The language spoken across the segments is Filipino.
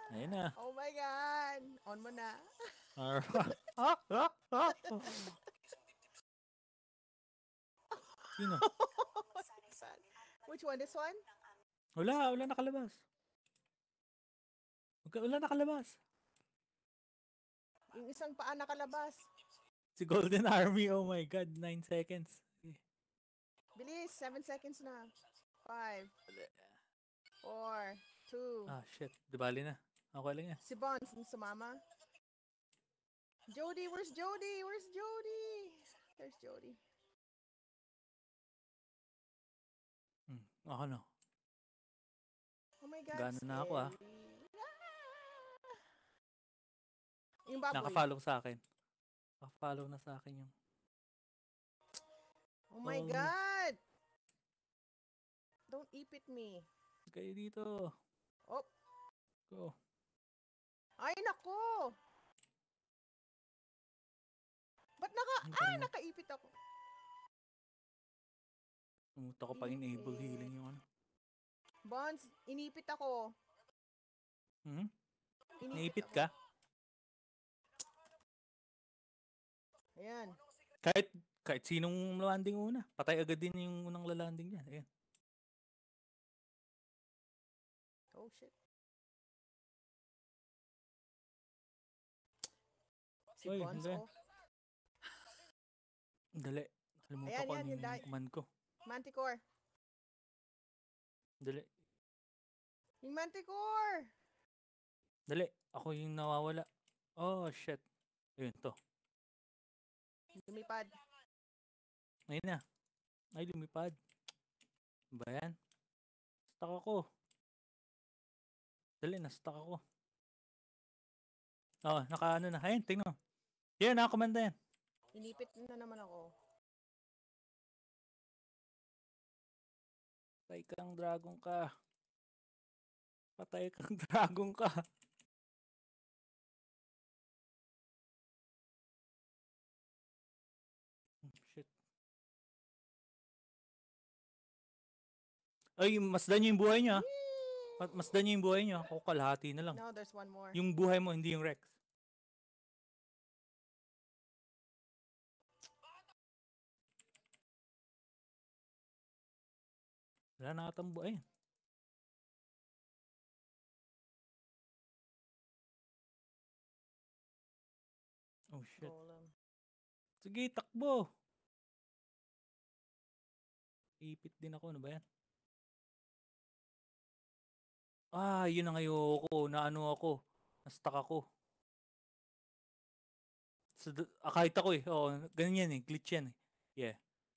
Ayun na. Oh my God. On mo na. Sino? Which one? This one? Wala nakalabas. Wala nakalabas. Yung isang paa nakalabas. Si Golden Army, oh my God, 9 seconds. Bilis, 7 seconds na. 5, 4, 2. Ah, shit. Di bali na. Okay lang yan. Si Bonds, sumama. Jody, where's Jody? Where's Jody? There's Jody. Ako no. Oh my God, Gano'n na ako ah. scary. Yung baboy. Naka-follow sa akin. Naka-follow na sa akin yung... Oh my God! Don't ipit me. Kayo dito. Oh. Go. Ay, nako! Ba't nakaipit ako? Pumunta ko pa enable healing yung ano. Bonds, inipit ako. Naipit ka? Ayan. Kahit sinong landing una. Patay agad din yung unang lalanding niya. Ayan. Oh, shit. Si Oy, Bonds, oh. Dali. Nakalimutan ko ano yung command ko. Manticore. Dali. Yung Manticore! Dali. Ako yung nawawala. Oh, shit. Ayun, to. Lumipad. Ayun na. Ay, lumipad. Ba yan? Stuck ako. Dali, na-stuck ako. Oh, naka-ano na. Ayun, tingnan. Yan, nakakomanda yan. Inipit na naman ako. Patay kang dragon ka. Patay kang dragon ka. Shit. Ay, masdan nyo yung buhay nyo. Masdan nyo yung buhay nyo. Ako kalahati na lang. No, there's one more. Yung buhay mo, hindi yung Rex. Wala na katang buhay. Oh shit. Sige, takbo. Ipit din ako. Ano ba yan? Ah, yun ang ayoko. Naano ako. Na-stuck ako. So, kahit ako eh. Oo, ganyan eh. Glitch yan eh. Yeah.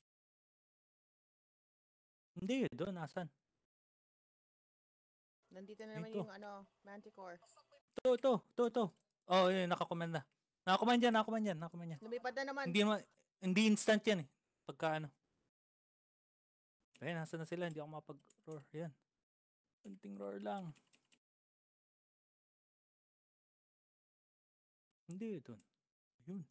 Hindi, doon. Asan? Nandito na naman yung Manticore. Ito. Oh, yun. Nakakommand na. Nakakommand yan. Lumipad na naman. Hindi instant yan eh. Pagka ano. Ayun, nasa na sila. Hindi ako mapag-roar. Yan. Kunting roar lang. Hindi, doon. Yun.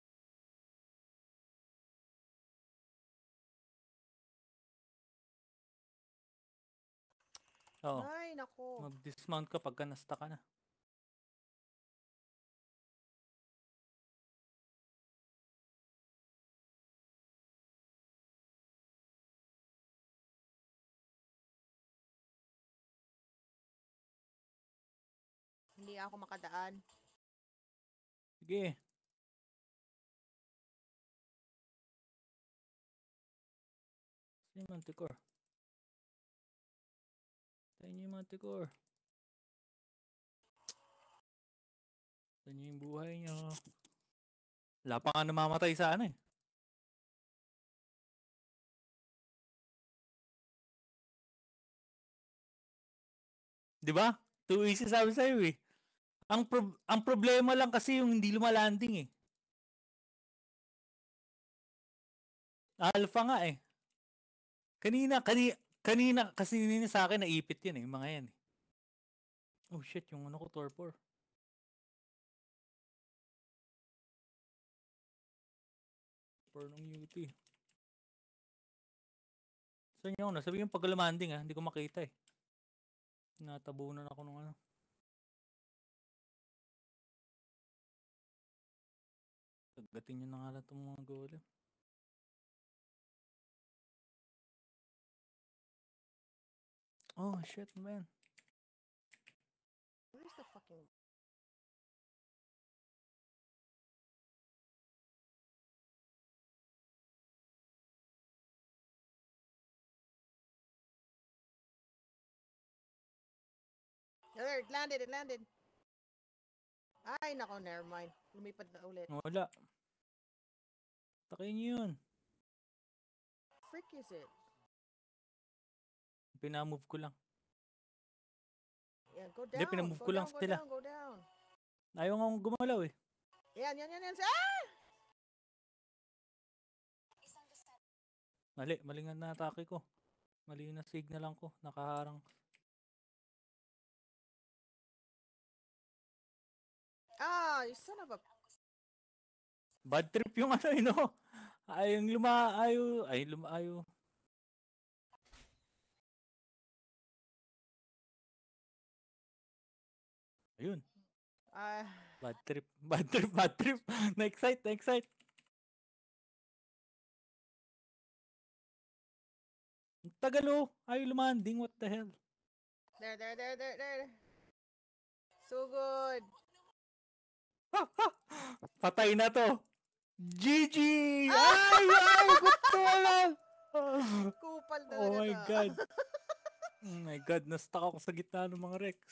Oo. Ay, nako. Mag-dismount ka pagka na-stuck ka na. Hindi ako makadaan. Sige. Saan yung Manticore? Saan yung Manticore? Saan yung buhay nyo? Wala pa nga namamatay sa ano eh. Diba? 2 easy sabi sa'yo eh. Ang problema lang kasi yung hindi lumalanding eh. Alpha nga eh. Kanina kasi nina sa akin naipit yan eh. Mga yan eh. Oh shit, yung ano ko torpor. Torpor ng UT. Saan yung ano? Sabi yung pag lumanding ah. Hindi ko makita eh. Natabunan ako ng ano. Gatin nyo na nga lang itong mga golem. Oh, shit, man. Where's the fucking... There, it landed. Ay, nako, never mind. Lumipad na ulit. Wala. Takin nyo yun. Frick is it? Pinamove ko lang. Yeah, go down. Hindi, pinamove ko lang sila. Go down. Ayaw nga akong gumalaw eh. Yan. Ah! Mali nga na atake ko. Mali na signal lang ko. Nakaharang. Ah, you son of a... Bad trip yung ano no. Ay lumaayo. Ayun. Bad trip. Na-excite. Tagal oh. Ayaw lumanding. What the hell? There. So good. Patay na to. GG! Ay! Gusto lang! Kupal talaga Oh my to. God. Oh my God. Na-stuck ako sa gitna ng mga Rex.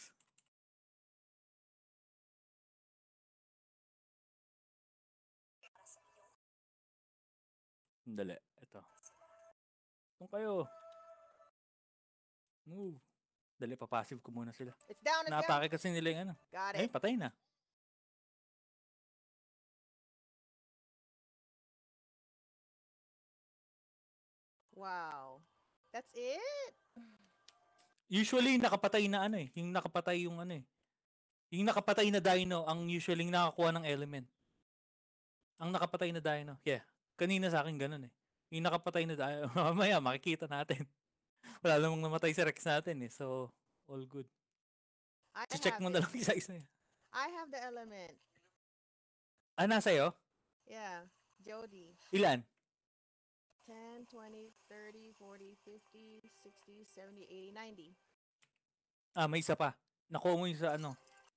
Dali. Ito. Kung kayo. Move. Dali, papassive ko muna sila. It's down. Naatake kasi nila yung ano. Got Ay, it. patay na. Wow. That's it? Usually, nakapatay na ano eh. Yung nakapatay yung ano eh. Yung nakapatay na dino, ang usually nakakuha ng element. Ang nakapatay na dino. Yeah. Kanina sa akin ganun eh. Yung nakapatay na dino, mamaya makikita natin. Wala namang namatay sa Rex natin eh. So, all good. Check mo na lang isa-isa niya. I have the element. Ah, nasa'yo? Yeah. Jody. Ilan? 10, 20, 30, 40, 50, 60, 70, 80, 90. Ah, may isa pa. Nakuha mo yung sa ano.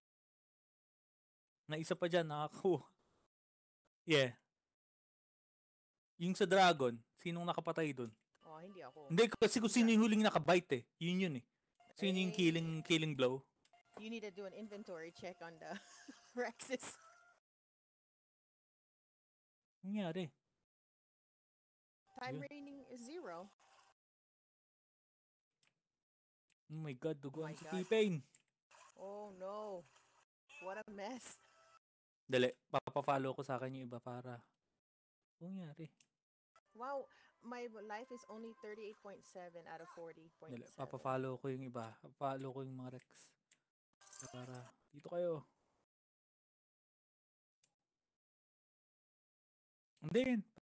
Na isa pa dyan, nakakuha. Yeah. Yung sa dragon, sinong nakapatay dun? Oh, hindi ako. Hindi, kasi kung sino yung huling nakabite eh. Yun eh. Sino yung killing blow? You need to do an inventory check on the Rexes. Nangyari. Time Yun. rating is 0. Oh my God, duguan my si God. T-Pain. Oh no. What a mess. Dali, papafollow ko sa akin yung iba para nangyari. Wow, my life is only 38.7 out of 40.7. Dali, papafollow ko yung iba. Papafollow ko yung mga Rex. Para dito kayo. And then,